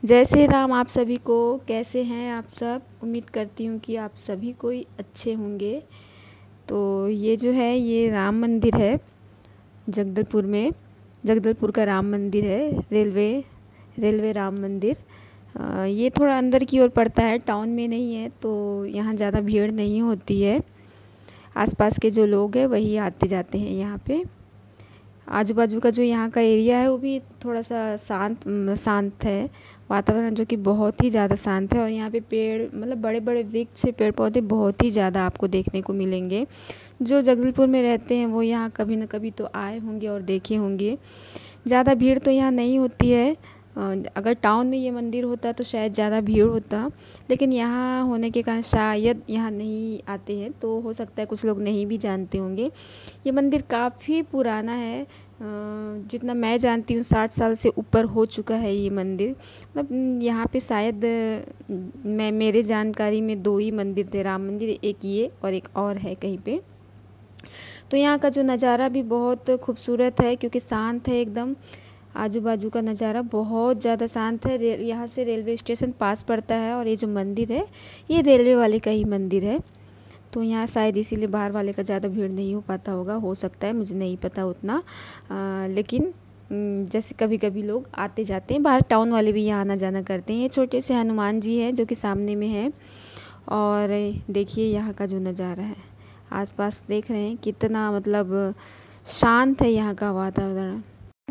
जय श्री राम आप सभी को। कैसे हैं आप सब? उम्मीद करती हूँ कि आप सभी कोई अच्छे होंगे। तो ये जो है ये राम मंदिर है जगदलपुर में। जगदलपुर का राम मंदिर है, रेलवे राम मंदिर। ये थोड़ा अंदर की ओर पड़ता है, टाउन में नहीं है, तो यहाँ ज़्यादा भीड़ नहीं होती है। आसपास के जो लोग हैं वही आते जाते हैं यहाँ पे। आजू बाजू का जो यहाँ का एरिया है वो भी थोड़ा सा शांत है, वातावरण जो कि बहुत ही ज़्यादा शांत है। और यहाँ पे पेड़ मतलब बड़े बड़े वृक्ष पेड़ पौधे बहुत ही ज़्यादा आपको देखने को मिलेंगे। जो जगदलपुर में रहते हैं वो यहाँ कभी ना कभी तो आए होंगे और देखे होंगे। ज़्यादा भीड़ तो यहाँ नहीं होती है। अगर टाउन में ये मंदिर होता तो शायद ज़्यादा भीड़ होता, लेकिन यहाँ होने के कारण शायद यहाँ नहीं आते हैं, तो हो सकता है कुछ लोग नहीं भी जानते होंगे। ये मंदिर काफ़ी पुराना है। जितना मैं जानती हूँ 60 साल से ऊपर हो चुका है ये मंदिर। मतलब यहाँ पे शायद मैं मेरे जानकारी में 2 ही मंदिर थे, राम मंदिर, एक ये और एक और है कहीं पे। तो यहाँ का जो नज़ारा भी बहुत खूबसूरत है क्योंकि शांत है एकदम। आजू बाजू का नज़ारा बहुत ज़्यादा शांत है। यहाँ से रेलवे स्टेशन पास पड़ता है और ये जो मंदिर है ये रेलवे वाले का ही मंदिर है। तो यहाँ शायद इसीलिए बाहर वाले का ज़्यादा भीड़ नहीं हो पाता होगा, हो सकता है, मुझे नहीं पता उतना। लेकिन जैसे कभी कभी लोग आते जाते हैं, बाहर टाउन वाले भी यहाँ आना जाना करते हैं। ये छोटे से हनुमान जी हैं जो कि सामने में है। और देखिए यहाँ का जो नज़ारा है, आसपास देख रहे हैं कितना मतलब शांत है यहाँ का वातावरण।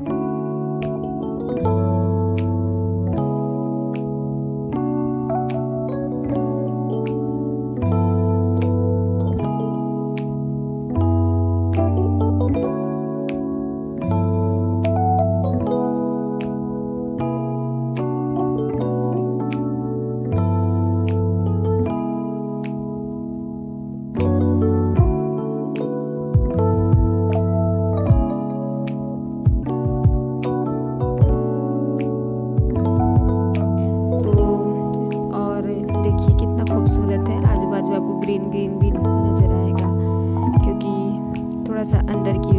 देखिए कितना खूबसूरत है, आजू बाजू आपको ग्रीन ग्रीन भी नज़र आएगा क्योंकि थोड़ा सा अंदर की